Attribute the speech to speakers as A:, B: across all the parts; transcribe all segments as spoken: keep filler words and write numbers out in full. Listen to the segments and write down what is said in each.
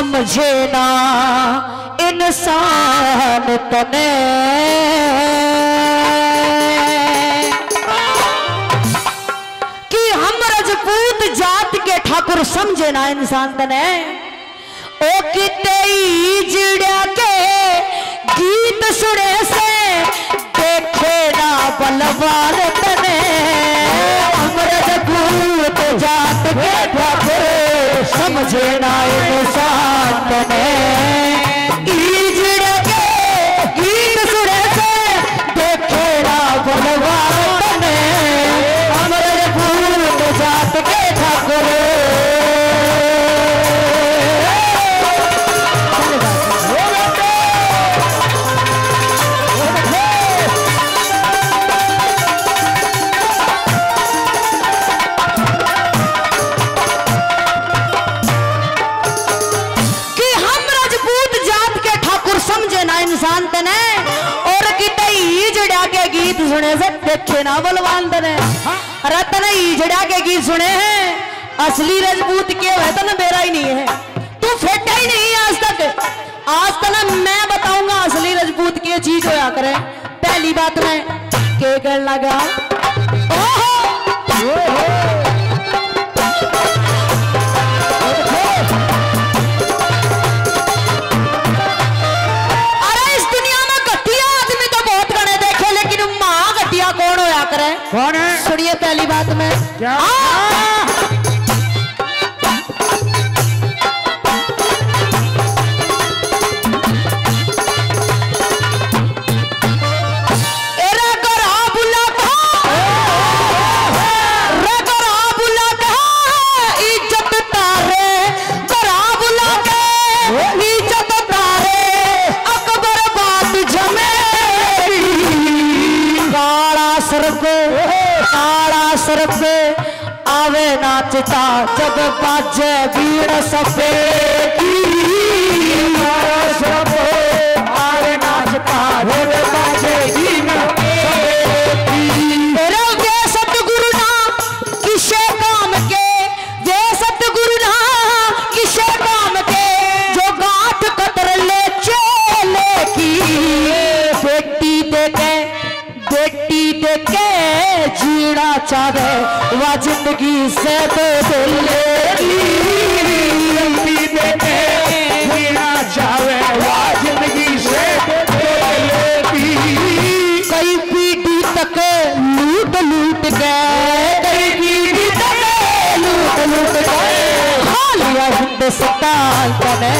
A: समझे ना इंसान तने कि हम राजपूत जात के ठाकुर समझे ना इंसान तने ओ किते जिड़िया के गीत सुने से देखे ना बलवान तने हम राजपूत जात के ठाकुर समझे ना इंसान तने जिड़िया के गीत सुने से देखे ना बलवान तने हम राजपूत जात के ठाकुर इंसान तने और किते ईजड़ा के गीत सुने से देखे ना बलवान तने रतन ईजड़ा के गीत सुने हैं असली राजपूत के है तन मेरा ही नहीं है तू फेटा ही नहीं आज तक आज तक मैं बताऊंगा असली राजपूत की चीज होया करे पहली बात मैं के कहने लगा ओहो कौन है सुनिए पहली बात में क्या इज्जत तारे करा बुला के इज्जत तारे अकबर बात जमे काला सर पे काला सर पे आवे नाचता जब बाजे बीड़ सफेदी आवे नाचता जब बाजे बीड़ सफेदी तेरे वे सतगुरु ना किसे काम के वे सतगुरु ना किसे काम के जो गांठ कतर ले चले की बेटी देखे बेटी देखे जीना चाहे वह जिंदगी से तो दिलेगी बेटी देखे जीना चाहे वह जिंदगी से तो दिलेगी कई पीढ़ी तक लूट लूट गए कई पीढ़ी तक लूट लूट गए हालिया हिंदुस्तान बने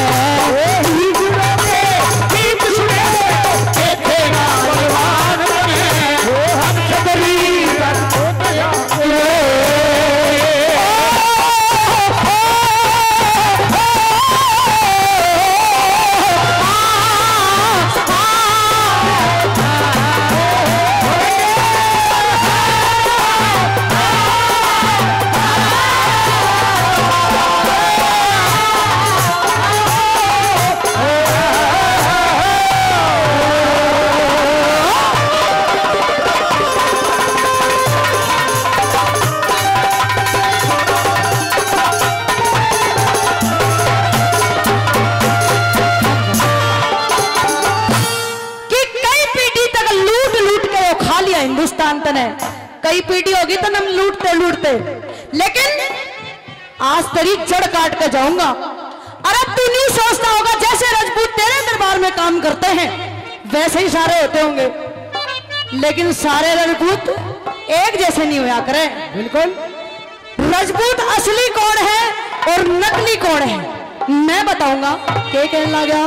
A: हिंदुस्तान तने कई पीढ़ी होगी तो हम लूटते लूटते लेकिन आज तेरी जड़ काट कर जाऊंगा। अरे तू नहीं सोचता होगा जैसे राजपूत तेरे दरबार में काम करते हैं वैसे ही सारे होते होंगे, लेकिन सारे राजपूत एक जैसे नहीं होया करे। बिल्कुल राजपूत असली कौन है और नकली कौन है मैं बताऊंगा। क्या कहने लगा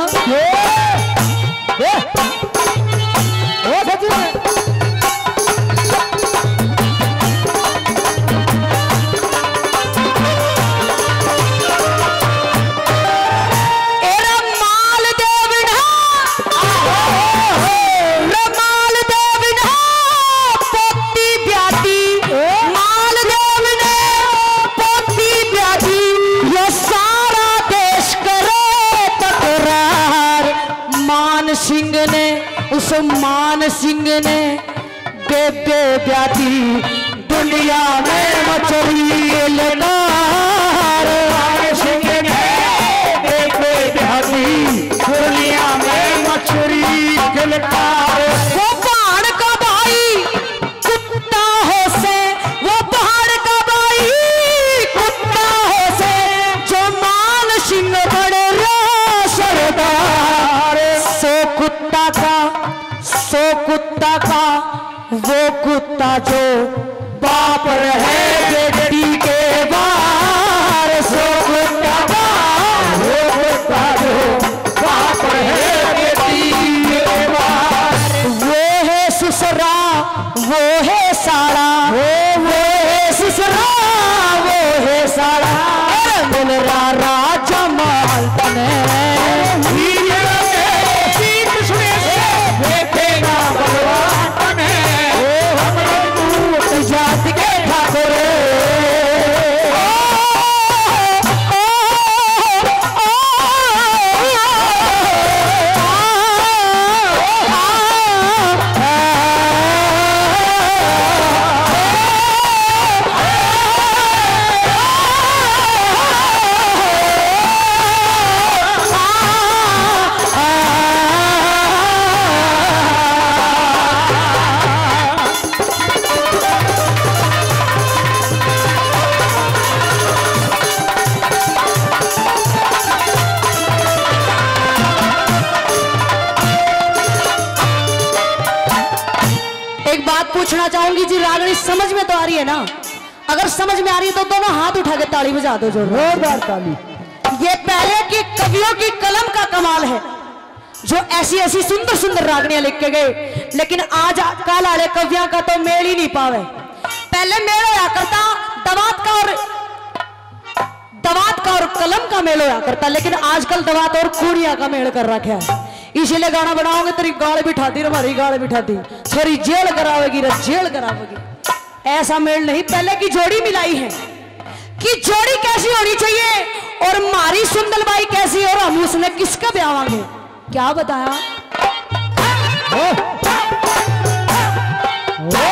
A: उस मान सिंह ने बेबे ब्याती दुनिया में मचली ललकार। मान सिंह ने बेबे कुत्ता का वो कुत्ता जो बाप रहे बेटी के बार, सो कुत्ता का वो कुत्ता जो बाप रहे बेटी के बार। वो है ससुरा वो है साड़ा, वो वो है ससुरा वो है साड़ा, मिल रहा राजा माल तने जाति के ठाकुर। पूछना चाहूंगी जी, रागनी समझ में तो आ रही है ना? अगर समझ में आ रही है तो दोनों हाथ उठा के ताली बजा दो, जोरदार ताली। ये पहले की कवियों की कलम का कमाल है, जो ऐसी ऐसी सुंदर सुंदर रागनियां लिख के गए, लेकिन आज कल वाले कवियों का तो मेल ही नहीं पावे। पहले मेल होया करता दवात का और दवात का और कलम का मेल होया करता, लेकिन आजकल दवात और कुड़िया का मेल कर रखा है। इसीलिए गाना बनाओगे तेरी गाल बिठा दी, हमारी गाल बिठा दी, छोरी जेल करावेगी रे जेल करावेगी। ऐसा मेल नहीं, पहले की जोड़ी मिलाई है कि जोड़ी कैसी होनी चाहिए और मारी सुंदलबाई कैसी, और हम उसने किसका ब्यावांगे, क्या बताया? ओ, ओ,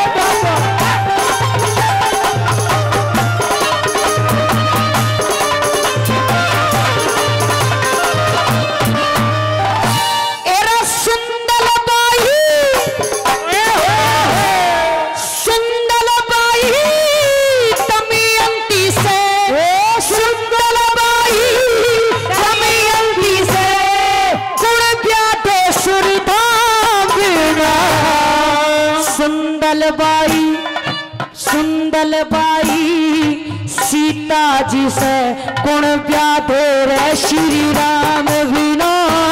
A: सुंदलबाई सुंदलबाई सीता जी से गुण ब्याधे रे श्री राम बिना,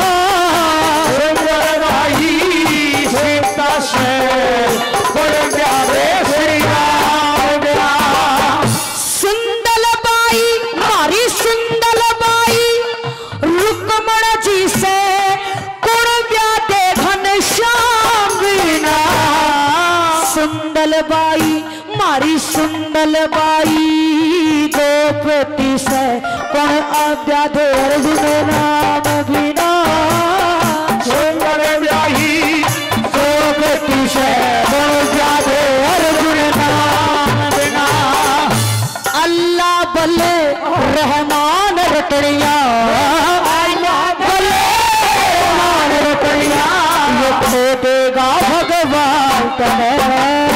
A: सुंदलबाई सीता से गुण ब्याधे श्री राम बिना। सुंदलबाई मारी सुंदलबाई रुक्मण जी से गुण ब्याधे घनश्याम बिना। सुंदलबाई मारी सुंदलबाई द्रौपदी से कौन अव्याधे अर्जुन नाम बिना। सुंदलबाई द्रौपदी से कौन अव्याधे अर्जुन नाम बिना। अल्लाह बल्ले रहमान रटड़िया, अल्लाह बल्ले रहमान रटड़िया, ये खोटेगा भगवान तुम्हें।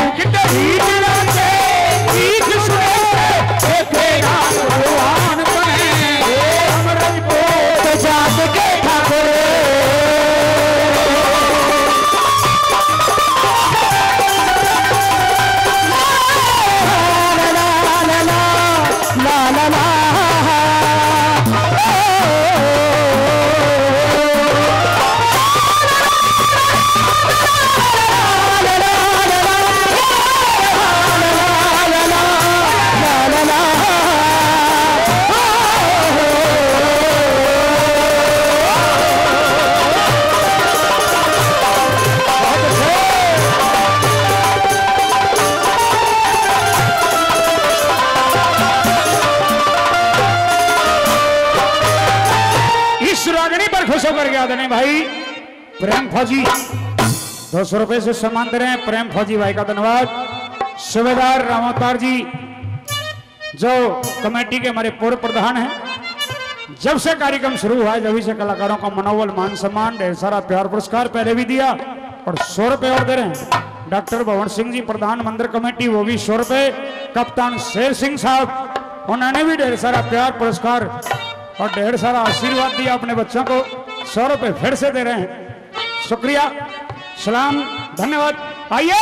A: कर गया नहीं भाई प्रेम फौजी दो सौ रुपए से सम्मान दे रहे हैं। प्रेम फौजी भाई का धन्यवाद। सूबेदार रामोतार जी जो कमेटी के हमारे पूर्व प्रधान हैं, जब से कार्यक्रम शुरू हुआ है जब से कलाकारों का मनोबल मान सम्मान ढेर सारा प्यार पुरस्कार पहले भी दिया और सौ रुपए और दे रहे हैं। डॉक्टर भवन सिंह जी प्रधान मंदिर कमेटी वो भी सौ रुपए। कप्तान शेर सिंह साहब उन्होंने भी ढेर सारा प्यार पुरस्कार और ढेर सारा आशीर्वाद दिया अपने बच्चों को, सौ रुपए फिर से दे रहे हैं। शुक्रिया। सलाम
B: धन्यवाद। आइए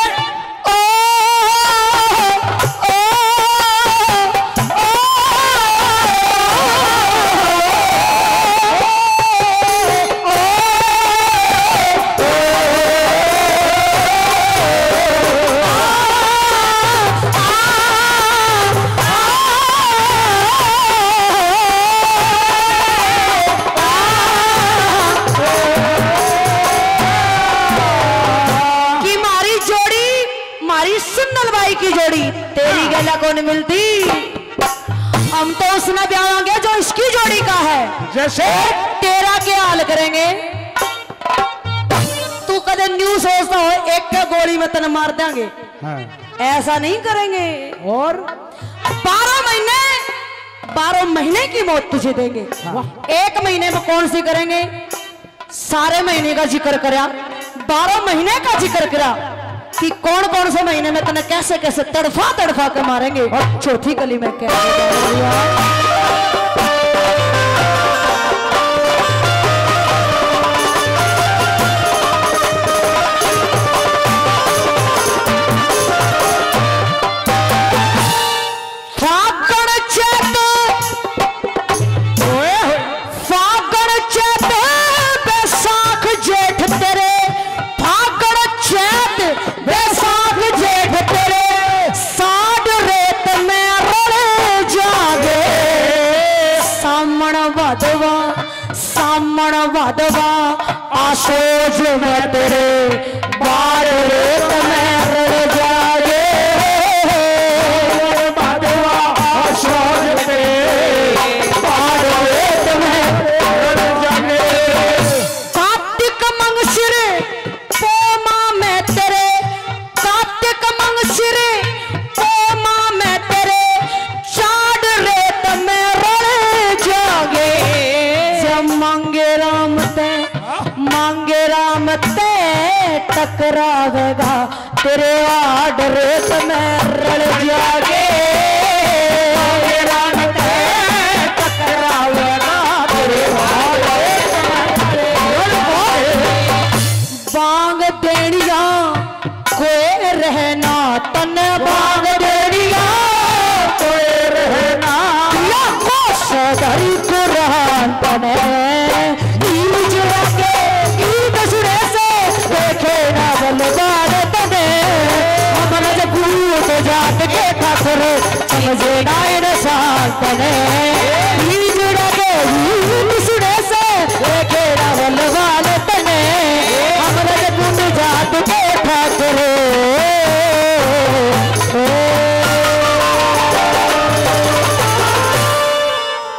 A: की जोड़ी तेरी गला को नहीं मिलती। हम तो उसने ब्याह जो इसकी जोड़ी का है।
B: जैसे
A: तेरा क्या हाल करेंगे? तू कदे न्यू सोचता हो एक के गोली में तन मार देंगे।
B: हाँ।
A: ऐसा नहीं करेंगे।
B: और
A: बारह महीने बारह महीने की मौत तुझे देंगे। हाँ। एक महीने में कौन सी करेंगे? सारे महीने का जिक्र करा, बारह महीने का जिक्र करा कि कौन कौन से महीने में तने कैसे कैसे तड़फा तड़फा के मारेंगे। और चौथी गली में क्या फागण चैत फागण चैत बैसाख जेठ तेरे फागण चैत बैसाख जेठ तेरे साढ़ रेत में रड़ जागे सामण वादवा सामण वादवा आसोज में तेरे बार रेत में रड़ जागे वादवा आसोज तेरे बार रेत में रड़ जागे। कार्तिक मंगशिर पोमा में तेरे कार्तिक मंगशिर पोमा में तेरे चाड़ रेत में रड़ जागे जब मांगे राम ते मांगे राम ते टकरावेगा तेरे आड़ रेत में रड़ जागे मांगे राम ते टकरावेगा तेरे आड़ रेत में रड़ जागे। बांग देनिया कोई रहना तन बांग देनिया कोई रहना लाखो सदरी कुरान तने ईज रखे ईद सुरे से देखे ना बलदार तने हमन जब भूत जात के ठाकुर समझे ना इंसान तने